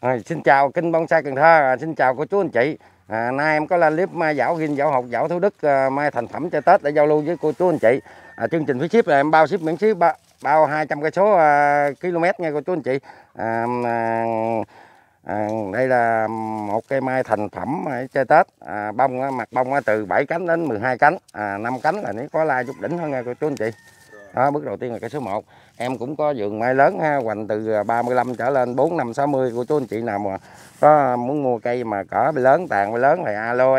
Xin chào kênh Bonsai Cần Thơ, xin chào cô chú anh chị. Nay em có lên clip mai dảo Gin dảo hột dảo Thủ Đức mai thành phẩm cho Tết để giao lưu với cô chú anh chị. Chương trình phí ship là em bao ship miễn phí, bao 200 cây số km nha cô chú anh chị. Đây là một cây mai thành phẩm chơi Tết, bông mặt bông từ 7 cánh đến 12 cánh, 5 cánh là nếu có la chút đỉnh hơn nha cô chú anh chị. Đó, bước đầu tiên là cây số 1. Em cũng có vườn mai lớn ha, hoành từ 35 trở lên 4, 5, 60. Cô chú anh chị nào mà có muốn mua cây mà cỡ lớn, tàn lớn thì alo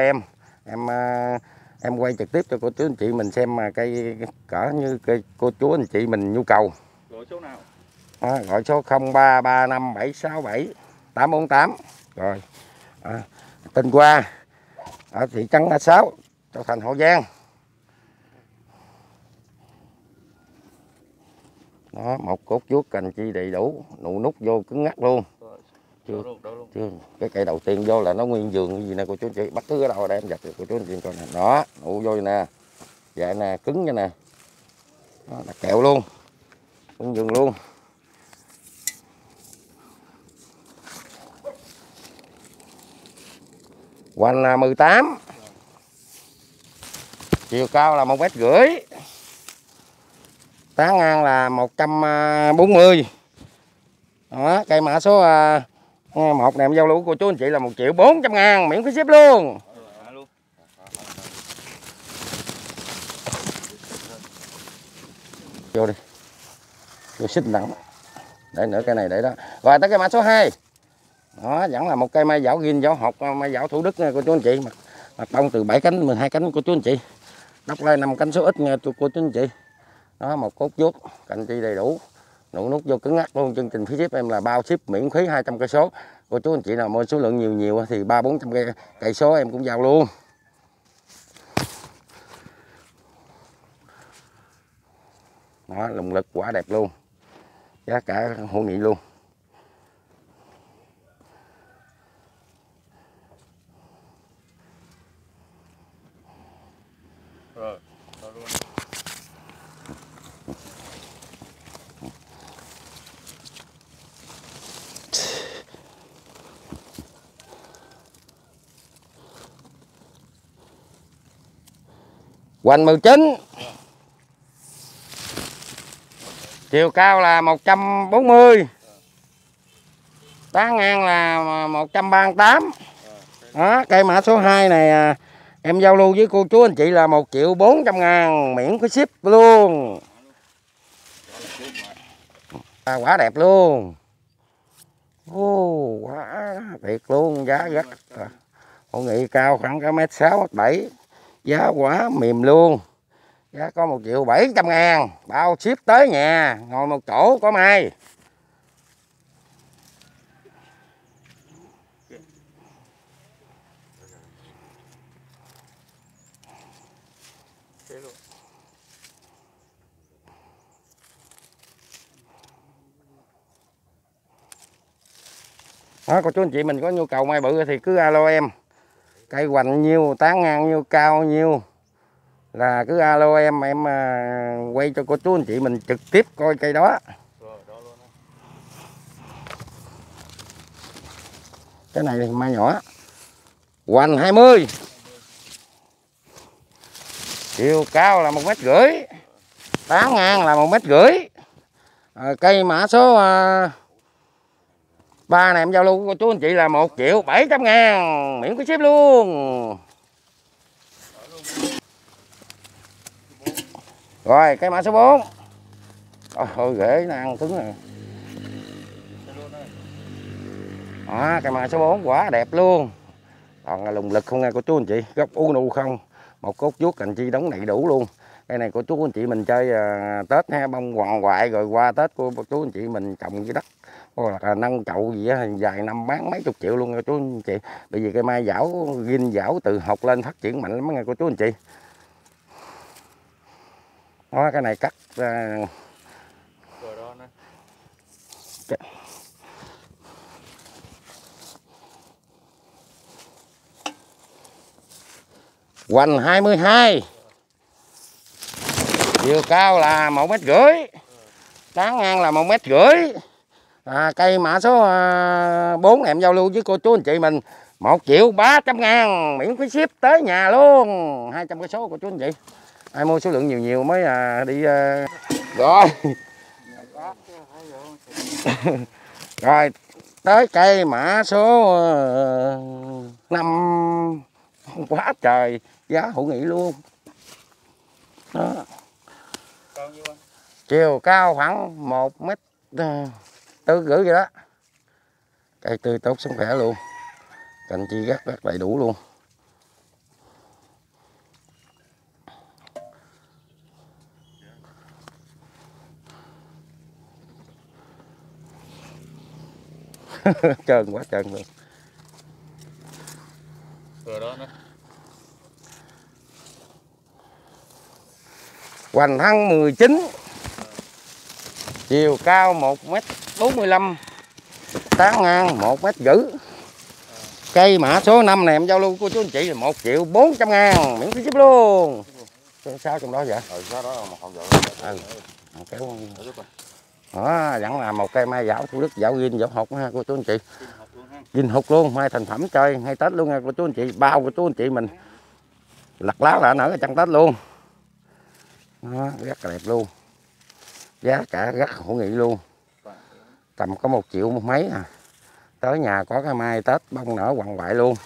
em quay trực tiếp cho cô chú anh chị mình xem cây cỡ như cây cô chú anh chị mình nhu cầu. Gọi số nào? Gọi số 0335747848. Rồi. Tên Qua ở thị trấn A Sáu, Châu Thành, Hậu Giang. Đó, một cốt vuốt cành chi đầy đủ, nụ nút vô cứng ngắc luôn. Chưa, cái cây đầu tiên vô là nó nguyên vườn cái gì nè cô chú anh chị, bất cứ ở đâu đây em giật được cô chú anh chị coi nè. Đó, nụ vô nè, vậy nè, cứng như nè. Đó, là kẹo luôn, nguyên vườn luôn. Hoành là 18, chiều cao là 1,5 m, tán ngang là 140. Đó, cây mã số 1 này em giao lưu của cô chú anh chị là 1.400.000 miễn phí ship luôn. Vô đi, vô xích nặng, để nữa cây này để đó. Rồi tới cây mã số 2. Đó, vẫn là một cây mai dảo Gin dảo hột, mai dảo Thủ Đức nha cô chú anh chị. Mặt bông từ 7 cánh 12 cánh cô chú anh chị. Đốc lên 5 cánh số ít nha cô chú anh chị. Đó, một cốt vuốt, cành chi đầy đủ, nụ nút vô cứng ngắc luôn. Chương trình phí ship em là bao ship miễn phí 200 cây số. Cô chú anh chị nào mua số lượng nhiều thì 300-400 cây số em cũng giao luôn. Đó, lùng lực quả đẹp luôn, giá cả hữu nghị luôn. Rồi, luôn. Hoành 19, chiều cao là 140, tán ngang là 138. Đó, cây mã số 2 này em giao lưu với cô chú anh chị là 1.400.000 miễn phí ship luôn. Quả đẹp luôn. Quả tuyệt luôn, giá rất hữu nghị, cao khoảng cả 1,6 m, 1,7 m. Giá quả mềm luôn. Giá có 1.700.000 bao ship tới nhà, ngồi một chỗ có mai. Đó, cô chú anh chị mình có nhu cầu mai bự thì cứ alo em. Cây hoành nhiêu, tán ngang nhiêu, cao nhiêu là cứ alo em quay cho cô chú anh chị mình trực tiếp coi cây đó. Cái này thì mai nhỏ, hoành 20, chiều cao là 1,5 m, tán ngang là 1,5 m. Cây mã số 3 này em giao lưu của cô chú anh chị là 1.700.000 miễn phí ship luôn. Rồi cây mã số 4. Ôi rễ nó ăn cứng rồi. Đó, cây mã số 4 quả đẹp luôn. Còn là lùng lực không nghe cô chú anh chị, gốc u nụ không, một cốt vuốt cành chi đóng đầy đủ luôn. Cây này cô chú anh chị mình chơi Tết ha, bông hoàng hoại rồi qua Tết cô chú anh chị mình trồng dưới đất hoặc là nâng chậu gì á, vài năm bán mấy chục triệu luôn nha cô chú anh chị. Bởi vì cây mai dảo Gin dảo từ hột lên phát triển mạnh lắm nha cô chú anh chị. Đó, cái này cắt hoành 22, chiều cao là 1,5 m, tán ngang là 1,5 m. Cây mã số 4 này em giao lưu với cô chú anh chị mình 1.300.000 miễn phí ship tới nhà luôn, 200 cái số của chú anh chị. Ai mua số lượng nhiều nhiều mới đi rồi. Rồi tới cây mã số 5 quá trời, giá hữu nghị luôn đó. Chiều cao khoảng 1m4 rưỡi vậy đó. Cây tươi tốt sức khỏe luôn, cành chi rất đầy đủ luôn. Trơn quá trơn luôn. Rồi đó nữa. Hoành thân 19, chiều cao 1m45, tán ngang 1m50. Cây mã số 5 này em giao lưu của chú anh chị là 1.400.000 miễn phí ship luôn. Sao trong đó vậy? Sao đó mà họ Kéo đó, vẫn là một cây mai giảo Thủ Đức, giảo Gin, giảo hột ha cô chú anh chị. Gin hột luôn, mai thành phẩm chơi ngay Tết luôn nha cô chú anh chị. Bao của chú anh chị mình lặt lá là nở cái chân Tết luôn đó, rất là đẹp luôn, giá cả rất hữu nghị luôn, tầm có 1 triệu một mấy à. Tới nhà có cái mai Tết bông nở quằn quại luôn.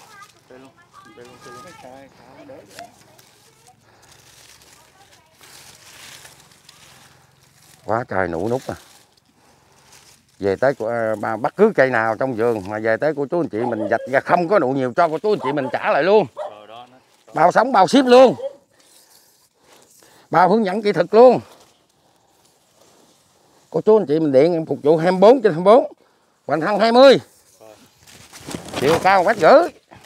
Quá trời nụ nút à. Về tới bất cứ cây nào trong vườn mà về tới của chú anh chị mình dạch ra không có nụ nhiều cho của chú anh chị mình trả lại luôn. Bao sống bao ship luôn, bao hướng dẫn kỹ thuật luôn. Cô chú anh chị mình điện em phục vụ 24/24, hoành thân 20, chiều cao 1m50,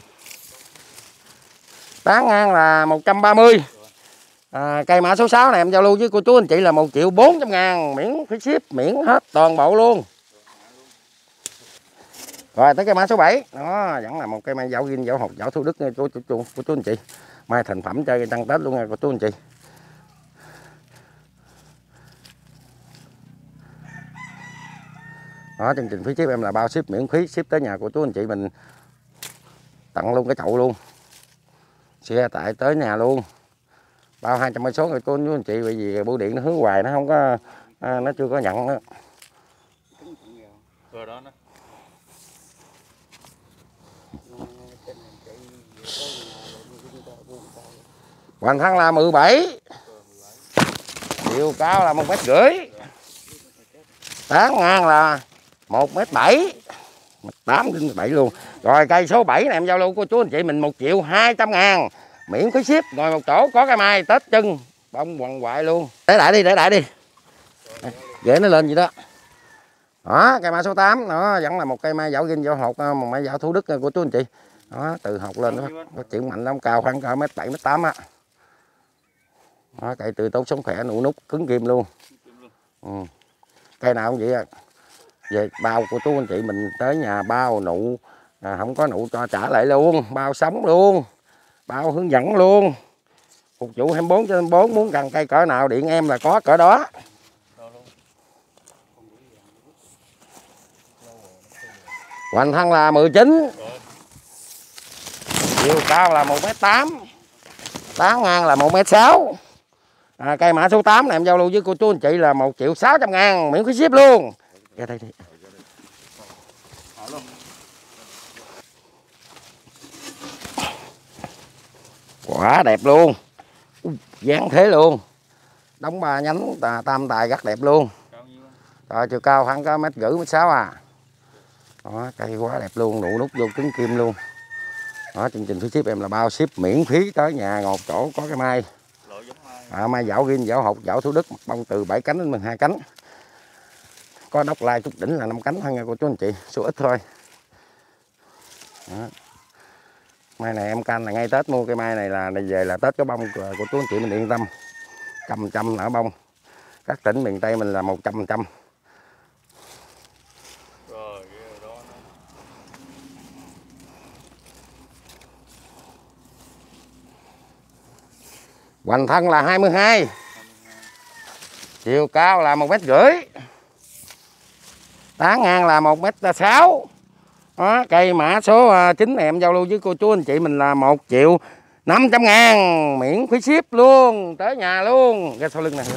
tán ngang là 130. Cây mã số 6 này em giao lưu với cô chú anh chị là 1.400.000 miễn phí ship, miễn hết toàn bộ luôn. Rồi tới cây mã số 7 đó, vẫn là một cây mai giảo Gin, giảo hột, giảo Thủ Đức nha cô chú anh chị. Mai thành phẩm chơi trăng Tết luôn nha cô chú anh chị. Đó, chương trình phí ship em là bao ship miễn phí, ship tới nhà của chú anh chị mình, tặng luôn cái chậu luôn, xe tại tới nhà luôn, bao 200 số người cô chú anh chị. Bởi vì bưu điện nó hướng hoài nó không có nó chưa có nhận nữa. Rồi đó nữa. Hoành thân là 17, chiều cao là 1m50, tán ngang là 1m7, 8/7 luôn. Rồi cây số 7 này em giao lưu cô chú anh chị mình 1.200.000 miễn phí ship, ngồi một chỗ có cái mai Tết chân bông quằn quại luôn. Để đại đi ghế nó lên vậy đó. Đó, cây mai số 8 nó vẫn là một cây mai giảo Gin, giảo hột, một mai giảo Thủ Đức của chú anh chị. Đó, từ hột lên đó có chuyển mạnh lắm, cao khoảng cỡ 1m7 1m8 á. Đó, cây tươi tốt sống khỏe, nụ nút cứng kim luôn. Cây nào cũng vậy à. Về bao của chú anh chị mình tới nhà bao nụ, không có nụ cho trả lại luôn, bao sống luôn, bao hướng dẫn luôn, phục vụ 24/24, muốn cần cây cỡ nào điện em là có cỡ đó. Hoành thân là 19, chiều cao là 1m8, tán ngang là 1m6. Cây mã số 8 này em giao lưu với cô chú anh chị là 1.600.000 miễn phí ship luôn. Ra đây đi. Quả đẹp luôn, dáng thế luôn, đóng 3 nhánh tam tài rất đẹp luôn. Rồi chiều cao khoảng có 1,5 1m6 à. Đó, cây quá đẹp luôn, nụ nút vô cứng kim luôn. Đó, chương trình phí ship em là bao ship miễn phí tới nhà, ngồi chỗ có cái mai. Mai giảo Gin, giảo hột, giảo Thủ Đức, bông từ 7 cánh đến 12 cánh. Có đốc lai chút đỉnh là 5 cánh thôi nha cô chú anh chị, số ít thôi. Đó. Mai này em canh là ngay Tết mua cây mai này là về là Tết có bông của chú anh chị mình yên tâm. Trăm nở bông. Các tỉnh miền Tây mình là 100%. Hoành thân là 22, chiều cao là 1m50, Tán ngang là 1m6. Đó, cây mã số 9 này em giao lưu với cô chú anh chị mình là 1.500.000 miễn phí ship luôn tới nhà luôn. Ra sau lưng này,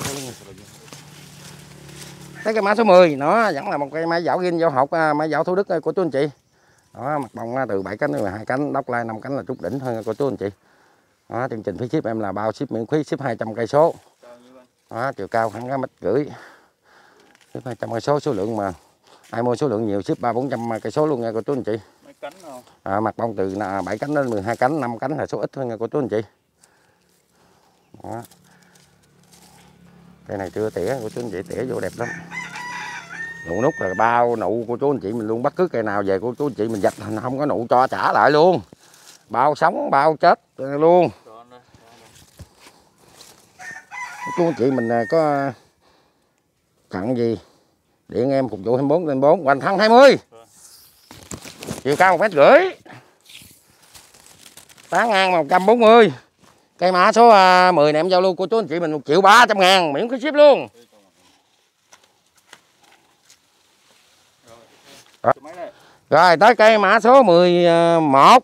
tới cây mã số 10 nó vẫn là một cây máy dảo ghim dảo hột, máy dảo Thủ Đức của chú anh chị. Đó, mặt bông từ 7 cánh đến 12 cánh, đốc lai 5 cánh là trúc đỉnh hơn của chú anh chị. Đó, chương trình phí ship em là bao ship miễn phí, ship 200 cây số. Đó, chiều cao khoảng 1,5 m, ship 200 cây số, số lượng mà ai mua số lượng nhiều ship 300-400 cây số luôn nha cô chú anh chị. Mấy cánh không? Mặt bông từ 7 cánh đến 12 cánh, 5 cánh là số ít hơn nha cô chú anh chị. Đó. Cây này chưa tỉa cô chú anh chị, tỉa vô đẹp lắm. Nụ nút là bao nụ cô chú anh chị mình luôn, bất cứ cây nào về cô chú anh chị mình dập không có nụ cho trả lại luôn. Bao sống bao chết luôn. Cô chú anh chị mình có cần gì điện em phục vụ 24/4, hoành thân 20. Chiều cao 1,5 m. Tán ngang 140. Cây mã số 10 này em giao lưu cô chú anh chị mình 1.300.000 miễn phí ship luôn. Rồi tới cây mã số 11.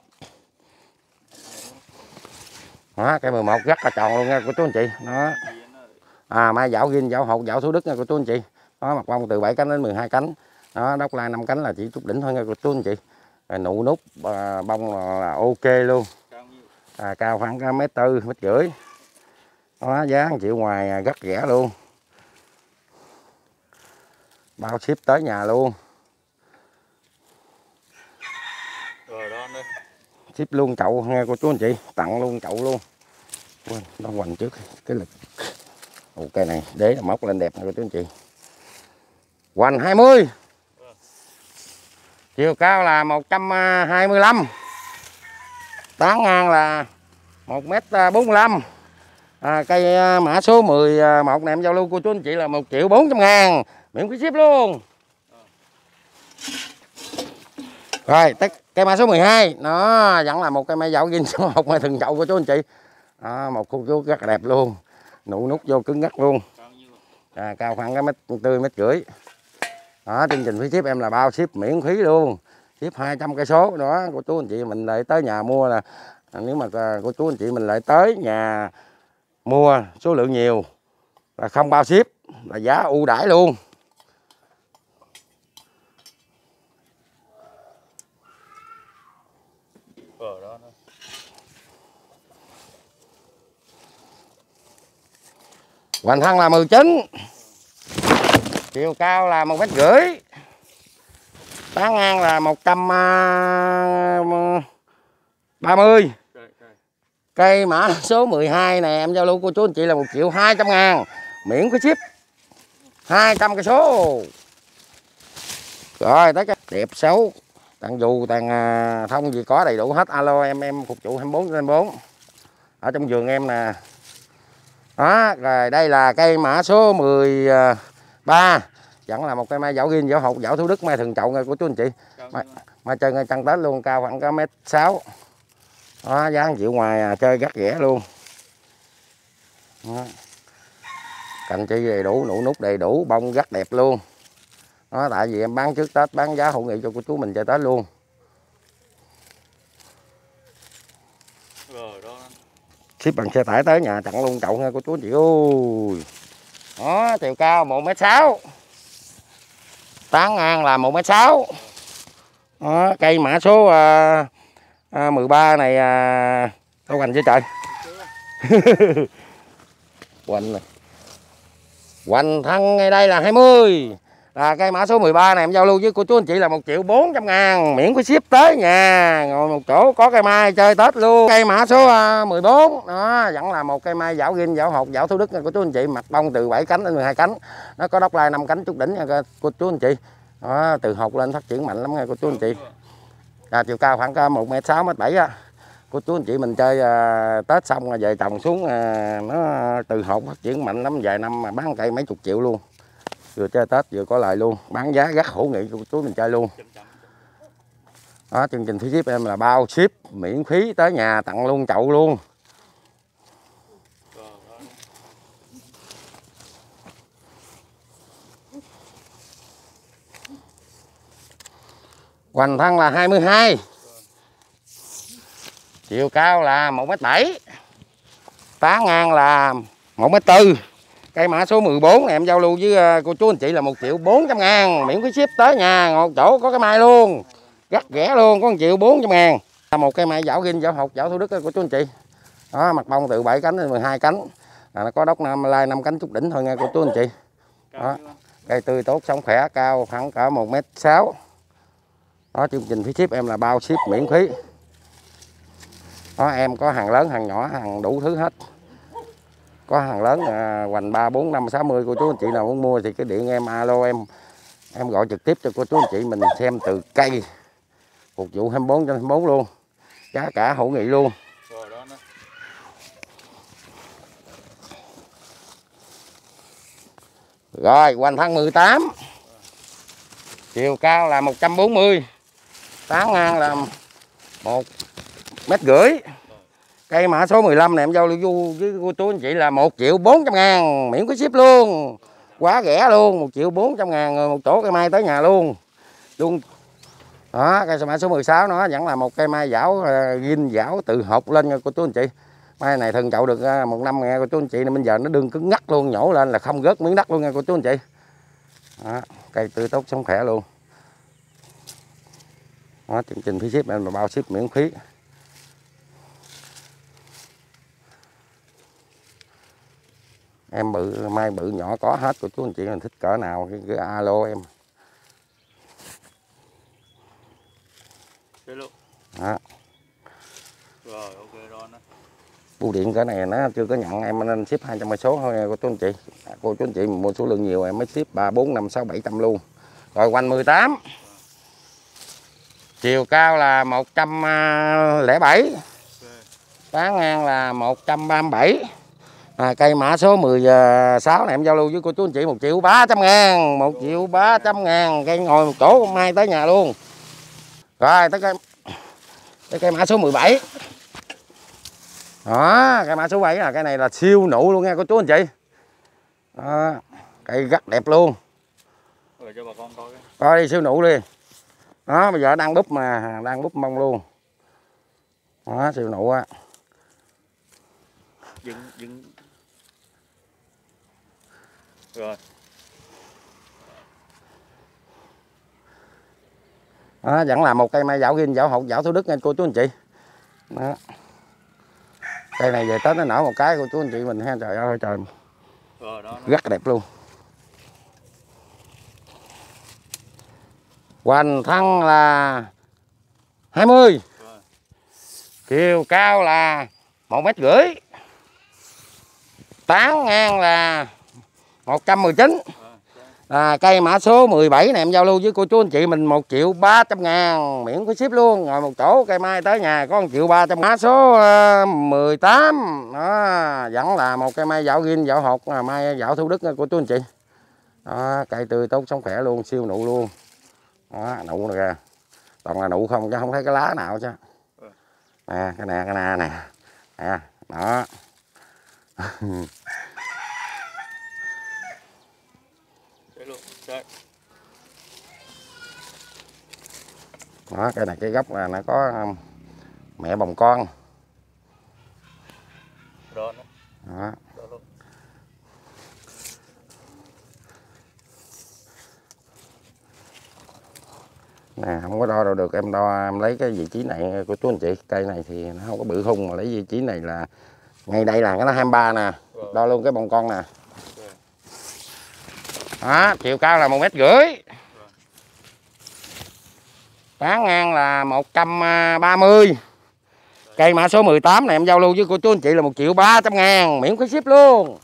Đó, cây 11 rất là tròn luôn nha cô chú anh chị. Đó. Mai dảo ghim dảo hột dảo Thủ Đức nha cô chú anh chị. Đó, mặt bông từ 7 cánh đến 12 cánh. Đó, đốc lai 5 cánh là chỉ chút đỉnh thôi nha cô chú anh chị. Nụ nút bông là ok luôn. Cao khoảng 1,4 m, 1,5 m. Đó, giá 1 triệu ngoài rất rẻ luôn. Bao ship tới nhà luôn. Rồi đó đây. Ship luôn chậu nghe cô chú anh chị, tặng luôn chậu luôn. Quên, nó hoành trước cái lực. Ok này, để móc lên đẹp nha cô chú anh chị. Hoành 20. Chiều cao là 125. Tán ngang là 1m45. Cây mã số 11 này em giao lưu cô chú anh chị là 1.400.000 miễn phí ship luôn. Rồi cây mã số 12 nó vẫn là một cây mai dạo ghim số 1 mai thường chậu của chú anh chị. Một khu chú rất là đẹp luôn, nụ nút vô cứng ngắt luôn. Cao khoảng 1,4 m, 1,5 m. Đó, chương trình phí ship em là bao ship miễn phí luôn, ship 200 cây số đó cô chú anh chị mình lại tới nhà mua là nếu mà cô chú anh chị mình lại tới nhà mua số lượng nhiều là không bao ship, là giá ưu đãi luôn. Hoành thân là 19. Chiều cao là 1,5 m. Tán ngang là 130. Cây mã số 12 này em giao lưu cô chú anh chị là 1.200.000 miễn phí ship 200 cây số. Rồi tới cái đẹp xấu tặng dù tặng thông gì có đầy đủ hết, alo em phục vụ 24/4 ở trong vườn em nè. Đó, rồi đây là cây mã số 13, vẫn là một cây mai dảo ghim dảo hột dảo Thủ Đức mai thường chậu nha của chú anh chị. Mai chơi ngay chân Tết luôn, cao khoảng có 1,6 m. Đó, giá 1 triệu ngoài chơi rất rẻ luôn. Đó. Cành chi đầy đủ, nụ nút đầy đủ, bông rất đẹp luôn. Đó, tại vì em bán trước Tết, bán giá hữu nghị cho cô chú mình chơi Tết luôn. Rồi đó. Ship bằng xe tải tới nhà tặng luôn chậu nha cô chú anh chị ơi. Đó, chiều cao 1,6 m. Tán ngang là 1,6 m. Đó, cây mã số 13 này đâu hoành chưa trời. Hoành này. Hoành thân ngay đây là 20. Là cây mã số 13 này em giao lưu với cô chú anh chị là 1.400.000 miễn phí ship tới nhà, ngồi một chỗ có cây mai chơi Tết luôn. Cây mã số 14 đó vẫn là một cây mai dảo ghim dảo hột dảo Thủ Đức của chú anh chị, mặt bông từ 7 cánh đến 12 cánh, nó có đốc lai 5 cánh trúc đỉnh nha cô chú anh chị. Đó, từ hột lên phát triển mạnh lắm nha cô chú anh chị. Chiều cao khoảng 1,6 m, 1,7 m á. Cô chú anh chị mình chơi Tết xong rồi về trồng xuống nó từ hột phát triển mạnh lắm, vài năm mà bán cây mấy chục triệu luôn. Vừa chơi Tết vừa có lời luôn, bán giá rất hữu nghị của chú mình chơi luôn. Đó, chương trình phí ship em là bao ship miễn phí tới nhà tặng luôn chậu luôn. Hoành thân là 22. Chiều cao là 1m7. Tán ngang là 1m4. Cây mã số 14 này em giao lưu với cô chú anh chị là 1.400.000, miễn phí ship tới nhà, một chỗ có cái mai luôn, rất rẻ luôn, có 1.400.000. Một cây mai dảo ghim, dảo hột, dảo Thủ Đức cô chú anh chị. Đó, mặt bông từ 7 cánh đến 12 cánh. Nó có đốc nam lai 5 cánh chút đỉnh thôi nha cô chú anh chị. Đó. Cây tươi tốt, sống khỏe, cao khoảng cỡ 1m6. Đó, chương trình phí ship em là bao ship miễn phí. Đó, em có hàng lớn, hàng nhỏ, hàng đủ thứ hết. Có hàng lớn hoành 3, 4, 5, 60 cô chú anh chị nào muốn mua thì cứ điện em alo em gọi trực tiếp cho cô chú anh chị mình xem từ cây, phục vụ 24/24 luôn, giá cả hữu nghị luôn. Rồi hoành thân 18, chiều cao là 140, tán ngang là 1,5 m. Cây mã số 15 này em giao lưu với cô chú anh chị là 1.400.000, miễn phí ship luôn, quá rẻ luôn, 1.400.000 một chỗ cây mai tới nhà luôn. Đó, cây mã số 16 nó vẫn là một cây mai dảo ghim dảo từ hột lên nha cô chú anh chị. Mai này thân chậu được 1 năm nghe cô chú anh chị, nên bây giờ nó đương cứng ngắt luôn, nhổ lên là không rớt miếng đất luôn nha cô chú anh chị. Đó, cây tươi tốt sống khỏe luôn. Đó, chương trình phí ship em là bao ship miễn phí. Em bự mai bự nhỏ có hết của chú anh chị, mình thích cỡ nào cứ alo em. Đó. Rồi ok rồi đó. Bưu điện cỡ này nó chưa có nhận, em nên ship 200 cây số thôi cô chú anh chị. Cô chú anh chị mua số lượng nhiều em mới ship 3, 4, 5, 6, 700 luôn. Rồi hoành 18, chiều cao là 107, tán ngang là 137. Cây mã số 16 này em giao lưu với cô chú anh chị 1.300.000, 1.300.000, cây ngồi một chỗ mai tới nhà luôn. Rồi tới cây mã số 17. Đó, cây mã số 7 là cây này là siêu nụ luôn nha cô chú anh chị. Đó, cây rất đẹp luôn. Rồi cho bà con coi. Coi đi, siêu nụ đi. Đó, bây giờ đang búp mà, đang búp mông luôn. Đó, siêu nụ á. Dừng. Rồi. Đó, vẫn là một cây mai dảo ghim, dảo hột, dảo Thủ Đức nha cô chú anh chị. Đó. Cây này về Tết nó nở một cái cô chú anh chị mình ha, trời ơi trời. Rồi, đó. Rất đẹp luôn. Hoành thân là 20, chiều cao là 1,5 m, tán ngang là 119. Cây mã số 17 này em giao lưu với cô chú anh chị mình 1.300.000, miễn phí ship luôn, ngồi một chỗ cây mai tới nhà có 1.300.000. Mã số 18 đó, vẫn là một cây mai dảo ghim, dảo hột, mai dảo Thủ Đức cô chú anh chị. Đó, cây tươi tốt sống khỏe luôn, siêu nụ luôn. Đó, nụ này kìa, toàn là nụ không chứ không thấy cái lá nào chứ. Nè, cái nè nè, đó. Đó, cái này cái gốc là nó có mẹ bồng con. Đó. Nè, không có đo đâu được, em đo em lấy cái vị trí này của chú anh chị. Cây này thì nó không có bự khung, mà lấy vị trí này là ngay đây là cái nó 23 nè, đo luôn cái bồng con nè. Đó, chiều cao là 1,5 m, tán ngang là 130. Cây mã số 18 này em giao lưu với cô chú anh chị là 1.300.000, miễn phí ship luôn.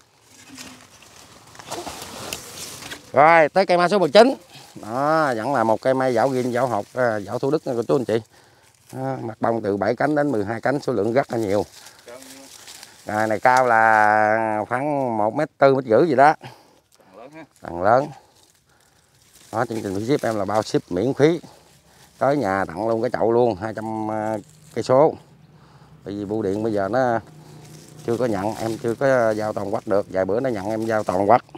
Rồi tới cây mã số 19. Đó, vẫn là một cây mai dảo ghim, dảo hột, dảo Thủ Đức cô chú anh chị. Đó, mặt bông từ 7 cánh đến 12 cánh, số lượng rất là nhiều. Này cao là khoảng 1,4 m, 1,5 m gì đó. Tầng lớn. Đó, chương trình ship em là bao ship miễn phí tới nhà, tặng luôn cái chậu luôn, 200 cây số. Bởi vì bưu điện bây giờ nó chưa có nhận, em chưa có giao toàn quốc được, vài bữa nó nhận em giao toàn quốc.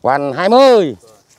Hoành 20.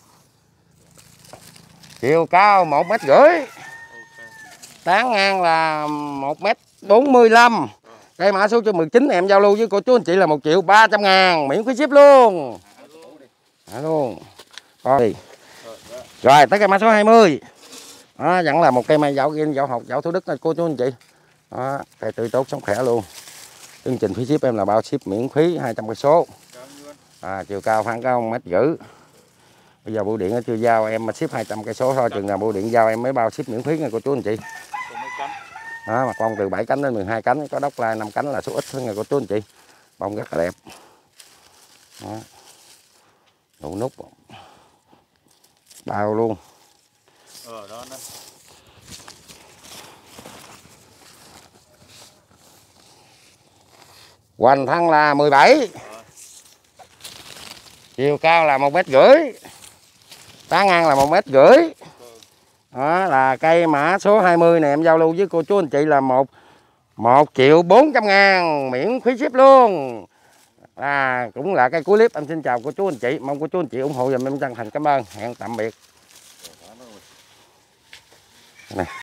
Chiều cao 1,5 m. Ok. Tán ngang là 1,45 m. Cây mã số 19 em giao lưu với cô chú anh chị là 1.300.000 miễn phí ship luôn. Hả luôn. Rồi. Rồi tới cây mã số 20. Đó, vẫn là một cây mai dạo dạo học dạo Thủ Đức này cô chú anh chị. Đó, cây tươi tốt sống khỏe luôn. Chương trình phí ship em là bao ship miễn phí 200 cây số. Chiều cao khoảng có 1,5 m. Bây giờ bưu điện nó chưa giao em mà ship 200 cây số thôi, chừng nào bưu điện giao em mới bao ship miễn phí nha cô chú anh chị. Đó, mặt bông từ 7 cánh đến 12 cánh, có đốc lai 5 cánh là số ít thôi nha cô chú anh chị. Bông rất là đẹp. Đó. Nụ nút bao luôn. Đó. Hoành thân là 17. Chiều cao là 1,5 m. Tán ngang là 1,5 m. Đó là cây mã số 20 này em giao lưu với cô chú anh chị là 1.400.000 miễn phí ship luôn. Cũng là cây cuối clip, em xin chào cô chú anh chị, mong cô chú anh chị ủng hộ dùm em chân thành cảm ơn. Hẹn tạm biệt. Này.